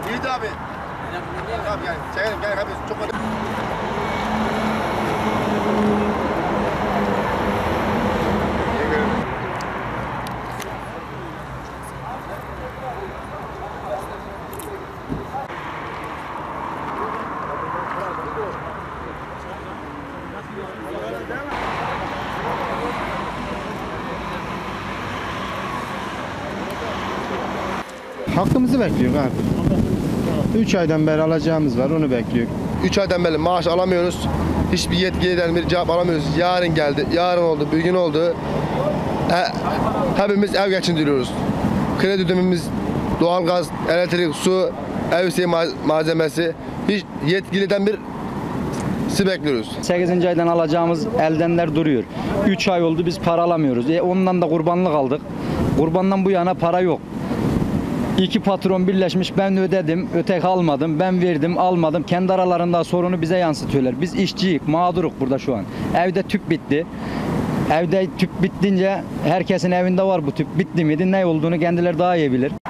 İyi abi. Abi yani çekelim gel abi çok Hakkımızı bekliyoruz abi. 3 aydan beri alacağımız var, onu bekliyoruz. 3 aydan beri maaş alamıyoruz. Hiçbir yetkiliden bir cevap alamıyoruz. Yarın geldi, yarın oldu, bir gün oldu. Hepimiz ev geçindiriyoruz. Kredi ödememiz, doğalgaz, elektrik, su, ev şeyi malzemesi. Hiç yetkiliden bir bekliyoruz. 8. aydan alacağımız eldenler duruyor. 3 ay oldu biz para alamıyoruz. Ondan da kurbanlık aldık. Kurbandan bu yana para yok. İki patron birleşmiş, ben ödedim, ötek almadım, ben verdim, almadım. Kendi aralarında sorunu bize yansıtıyorlar. Biz işçiyik, mağduruk burada şu an. Evde tüp bitti. Evde tüp bittince herkesin evinde var bu tüp. Bitti miydi, ne olduğunu kendileri daha iyi bilir.